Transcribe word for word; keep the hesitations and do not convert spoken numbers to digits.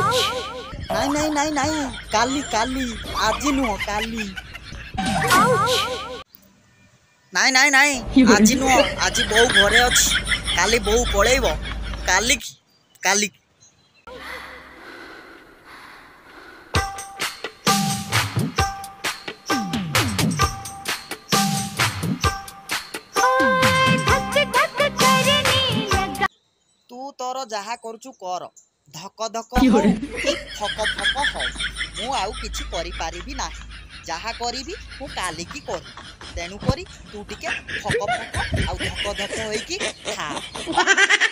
ନାଇଁ ନାଇଁ ନାଇଁ ନାଇଁ କାଲି କାଲି ଆଜି ନୁହଁ କାଲି। ନାଇଁ ନାଇଁ ନାଇଁ ଆଜି ନୁହଁ ଆଜି ବୋଉ ଘରେ ଅଛି କାଲି ବୋଉ ପଳେଇବ କାଲି କାଲି। ତୁ ତୋର ଯାହା କରୁଛୁ କର ଧକ ଧକ ହଉ କି ଫକ ଫକ ହଉ ମୁଁ ଆଉ କିଛି କରିପାରିବି ନାହିଁ। ଯାହା କରିବି ମୁଁ କାଲିକି କରିବି ତେଣୁକରି ତୁ ଟିକେ ଫକ ଫକ ଆଉ ଧକ ଧକ ହୋଇକି ଥା।